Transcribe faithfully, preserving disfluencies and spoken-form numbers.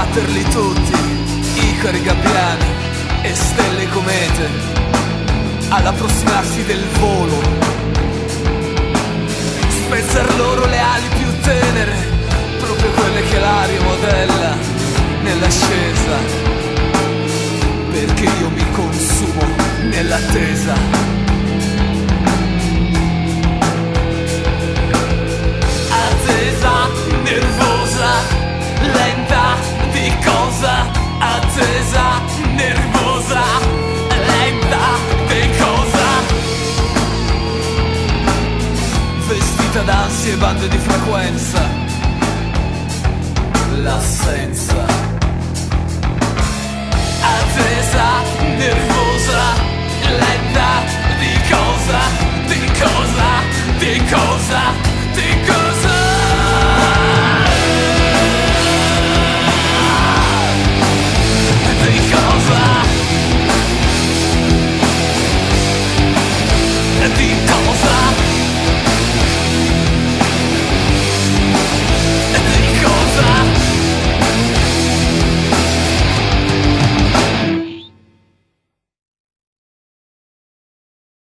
batterli tutti, Icari, gabbiani e stelle comete, all'approssimarsi del volo, spezzar loro le ali più tenere, proprio quelle che l'aria modella nell'ascesa, perché io mi consumo nell'attesa. Attesa, nervosa, lenta, di cosa? Attesa, nervosa, lenta, di cosa? Vestita d'ansie e bande di frequenza, l'assenza. Attesa, nervosa, lenta, di cosa? Di cosa? Di cosa?